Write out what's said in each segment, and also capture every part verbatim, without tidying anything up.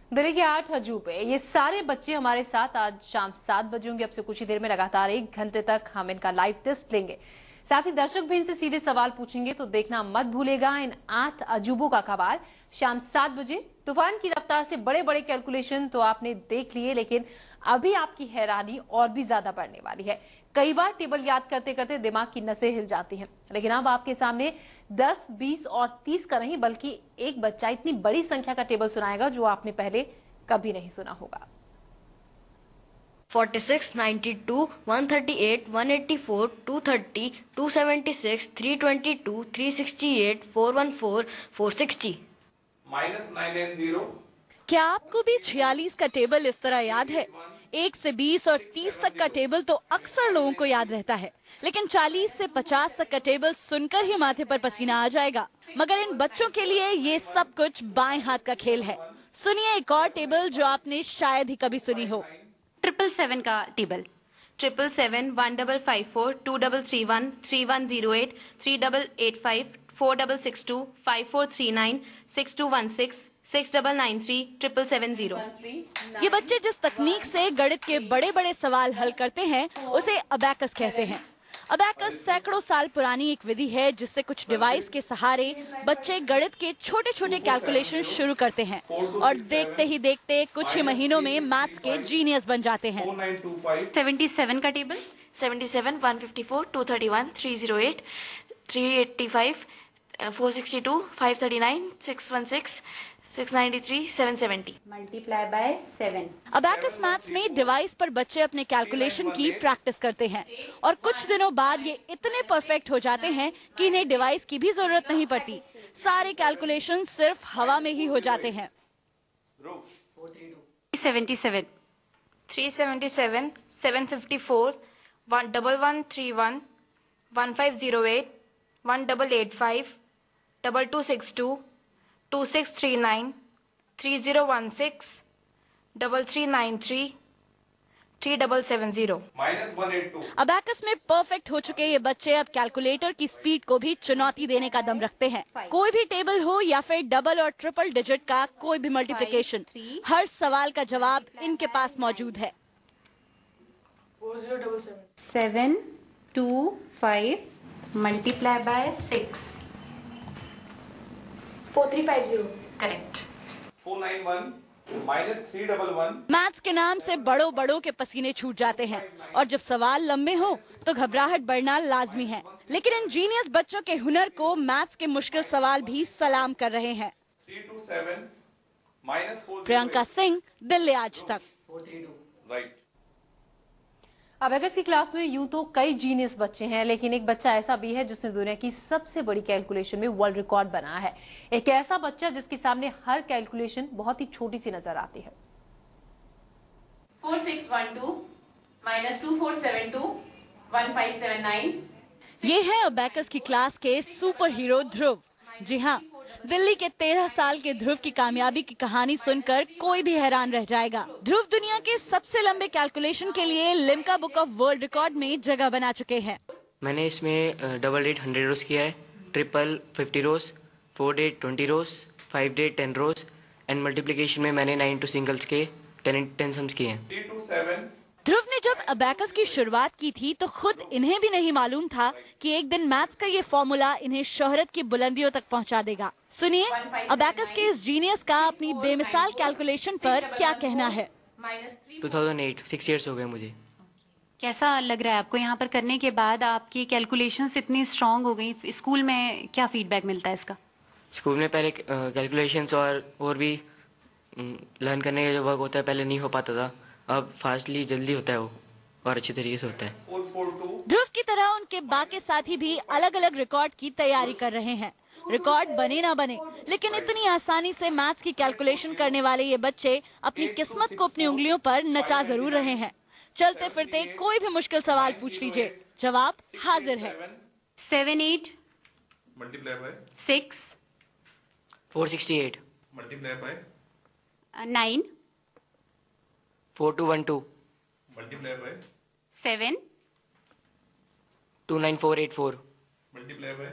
दिल्ली के आठ अजूबे, ये सारे बच्चे हमारे साथ आज शाम सात बजे होंगे। अब से कुछ ही देर में लगातार एक घंटे तक हम इनका लाइव टेस्ट लेंगे। साथ ही दर्शक भी इनसे सीधे सवाल पूछेंगे, तो देखना मत भूलेगा इन आठ अजूबों का कमाल। शाम सात बजे तूफान की रफ्तार से बड़े बड़े कैलकुलेशन तो आपने देख लिए, लेकिन अभी आपकी हैरानी और भी ज्यादा बढ़ने वाली है। कई बार टेबल याद करते करते दिमाग की नसें हिल जाती हैं, लेकिन अब आपके सामने दस, बीस और तीस का नहीं, बल्कि एक बच्चा इतनी बड़ी संख्या का टेबल सुनाएगा जो आपने पहले कभी नहीं सुना होगा। forty-six, ninety-two, one thirty-eight, one eighty-four, two thirty, two seventy-six, three twenty-two, three sixty-eight, four fourteen, four sixty. Minus nine nine zero. क्या आपको भी छियालीस का टेबल इस तरह याद है? एक से बीस और तीस तक का टेबल तो अक्सर लोगों को याद रहता है, लेकिन चालीस से पचास तक का टेबल सुनकर ही माथे पर पसीना आ जाएगा। मगर इन बच्चों के लिए ये सब कुछ बाएं हाथ का खेल है। सुनिए एक और टेबल जो आपने शायद ही कभी सुनी हो। ट्रिपल सेवन का table. Triple seven, one double five four, two double three one, three one zero eight, three double eight five, four double six two, five four three nine, six two one six, six double nine three, triple seven zero. ये बच्चे जिस तकनीक से गणित के बड़े बड़े सवाल हल करते हैं उसे अबैकस कहते हैं। अबैकस सैकड़ों साल पुरानी एक विधि है जिससे कुछ डिवाइस के सहारे बच्चे गणित के छोटे छोटे कैलकुलेशन शुरू करते हैं और देखते ही देखते कुछ ही महीनों में मैथ्स के जीनियस बन जाते हैं। सेवेंटी सेवन का table. Seventy seven, one fifty-four, two thirty-one, three oh eight, three eighty-five, four sixty-two, five thirty-nine, six sixteen, six ninety-three, seven seventy. Multiply by seven. Abacus maths में device पर बच्चे अपने calculation की practice करते हैं और कुछ दिनों बाद ये इतने परफेक्ट हो जाते हैं कि इन्हें डिवाइस की भी जरूरत नहीं पड़ती। सारे कैलकुलेशन सिर्फ हवा में ही हो जाते हैं। Seventy seven. three seventy-seven, seven fifty-four, one double one three one, one five zero eight, one double eight five, double two six two, two six three nine, three zero one six, double three nine three, three double seven zero. Minus one eight two. Abacus में perfect हो चुके ये बच्चे अब calculator की speed को भी चुनौती देने का दम रखते हैं। कोई भी टेबल हो या फिर डबल और ट्रिपल डिजिट का कोई भी मल्टीप्लिकेशन, हर सवाल का जवाब इनके पास मौजूद है। Seven two five multiply by six. four three five zero. Correct. Four nine one minus three double one. Maths के नाम से बड़ों बड़ों के पसीने छूट जाते हैं और जब सवाल लंबे हो तो घबराहट बढ़ना लाजमी है, लेकिन इन जीनियस बच्चों के हुनर को मैथ्स के मुश्किल सवाल भी सलाम कर रहे हैं। Three two seven minus four. Priyanka Singh, Delhi Aaj Tak. Right. Abacus की क्लास में यूं तो कई जीनियस बच्चे हैं, लेकिन एक बच्चा ऐसा भी है जिसने दुनिया की सबसे बड़ी कैलकुलेशन में वर्ल्ड रिकॉर्ड बनाया है। एक ऐसा बच्चा जिसके सामने हर कैलकुलेशन बहुत ही छोटी सी नजर आती है। four six one two minus two four seven two one five seven nine. ये है अबैकस की क्लास के सुपर हीरो ध्रुव। जी हाँ, दिल्ली के तेरह साल के ध्रुव की कामयाबी की कहानी सुनकर कोई भी हैरान रह जाएगा। ध्रुव दुनिया के सबसे लंबे कैलकुलेशन के लिए Limca book of world record में जगह बना चुके हैं। मैंने इसमें डबल डेट हंड्रेड रोज किया है, ट्रिपल फिफ्टी रोज, फोर डेट ट्वेंटी रोज, फाइव डेट टेन रोज एंड मल्टीप्लिकेशन में मैंने नाइन टू सिंगल्स के टेन टेन सम्स किए हैं। Three two seven. ध्रुव ने जब अबैकस की शुरुआत की थी तो खुद इन्हें भी नहीं मालूम था कि एक दिन मैथ्स का ये फॉर्मूला इन्हें शोहरत की बुलंदियों तक पहुंचा देगा। सुनिए अबैकस के इस जीनियस का अपनी बेमिसाल कैलकुलेशन पर क्या कहना है। Two thousand eight, six years हो गए मुझे। कैसा लग रहा है आपको यहाँ पर करने के बाद? आपकी कैलकुलेशंस इतनी स्ट्रांग हो गई, स्कूल में क्या फीडबैक मिलता है इसका? स्कूल में पहले कैलकुलेशंस और और भी लर्न करने का जो वर्क होता है पहले नहीं हो पाता था, अब फास्टली जल्दी होता है वो और अच्छी तरीके से होता है। ध्रुव की तरह उनके बाकी साथी भी अलग अलग रिकॉर्ड की तैयारी कर रहे हैं। रिकॉर्ड बने ना बने, लेकिन इतनी आसानी से मैथ्स की कैलकुलेशन करने वाले ये बच्चे अपनी किस्मत को अपनी उंगलियों पर नचा जरूर रहे हैं। चलते फिरते कोई भी मुश्किल सवाल पूछ लीजिए, जवाब हाजिर है। Seven eight multiply by six, four sixty eight multiply by nine, four two one two multiply by seven, two nine four eight four multiply by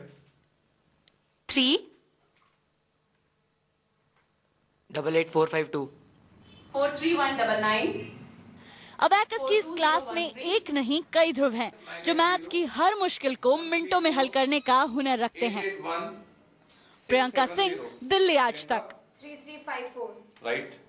three, double eight four five two four three one double nine. Abacus की इस class में एक नहीं कई ध्रुव हैं जो maths की हर मुश्किल को मिनटों में हल करने का हुनर रखते हैं। Priyanka Singh, Delhi Aaj Tak. Three three five four. Right.